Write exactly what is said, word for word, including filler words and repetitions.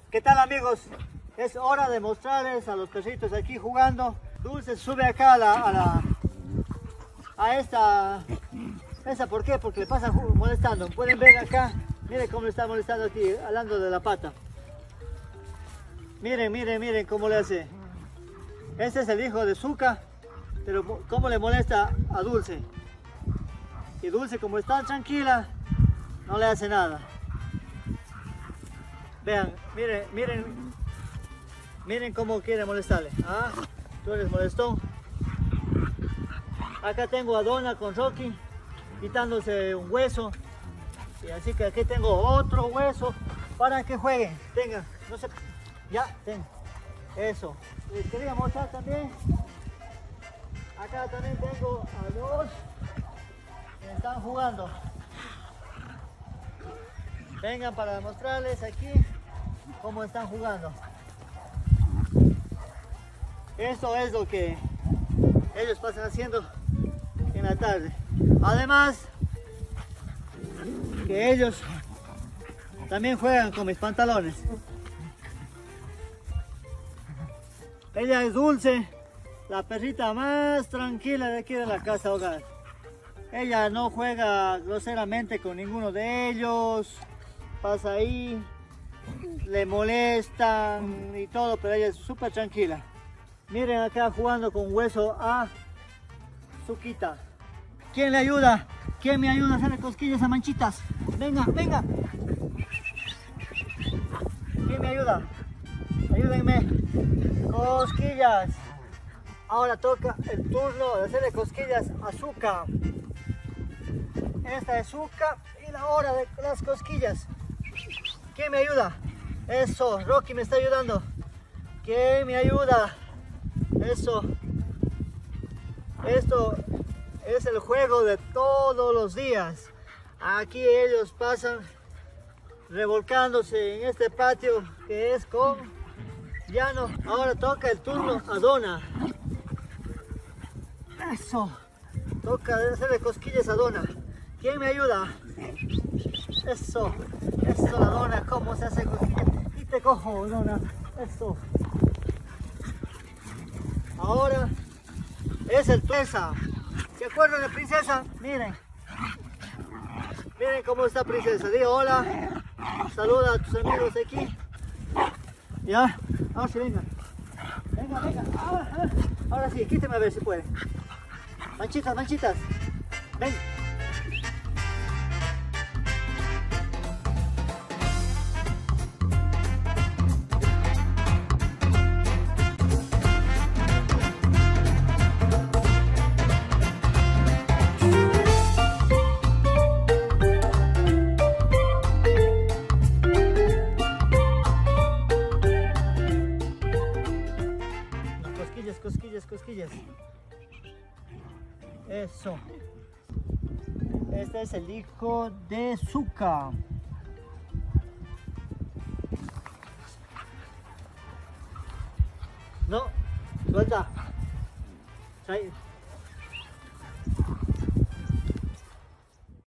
¿Qué tal, amigos? Es hora de mostrarles a los perritos aquí jugando. Dulce sube acá a la, a la a esta esa, ¿por qué? Porque le pasa molestando. Pueden ver acá, miren cómo le está molestando aquí, hablando de la pata. Miren, miren, miren cómo le hace. Este es el hijo de Zuka, pero cómo le molesta a Dulce. Y Dulce, como está tranquila, no le hace nada. Vean, miren, miren, miren cómo quiere molestarle. Ah, tú eres molestón. Acá tengo a Donna con Rocky quitándose un hueso. Y así que aquí tengo otro hueso para que jueguen. Tengan, no sé, ya, ten. Eso. Les quería mostrar también. Acá también tengo a dos que están jugando. Vengan para mostrarles aquí cómo están jugando. Eso es lo que ellos pasan haciendo en la tarde. Además, que ellos también juegan con mis pantalones. Ella es Dulce, la perrita más tranquila de aquí de la casa hogar. Ella no juega groseramente con ninguno de ellos. Pasa ahí, le molestan y todo, pero ella es súper tranquila. Miren acá jugando con hueso a Zuquita. ¿Quién le ayuda? ¿Quién me ayuda a hacerle cosquillas a Manchitas? Venga, venga. ¿Quién me ayuda? Ayúdenme. Cosquillas. Ahora toca el turno de hacerle cosquillas a Zuka. Esta es Zuka y la hora de las cosquillas. ¿Quién me ayuda? Eso, Rocky me está ayudando. ¿Quién me ayuda? Eso. Esto es el juego de todos los días. Aquí ellos pasan revolcándose en este patio que es con llano. Ahora toca el turno a Donna. Eso. Toca hacerle cosquillas a Donna. ¿Quién me ayuda? Eso. Eso, la Donna. ¿Cómo se hace cosquillas? Y te cojo, Donna. Eso. Ahora es el Princesa. ¿Se acuerdan de Princesa? Miren. Miren cómo está Princesa. Diga hola. Saluda a tus amigos de aquí. Ya. Ahora sí, venga. Venga, venga. Ahora, ahora sí, quíteme a ver si puede. Manchitas, manchitas. Ven. Cosquillas, cosquillas. Eso. Este es el hijo de Zuka. No, suelta. Trae.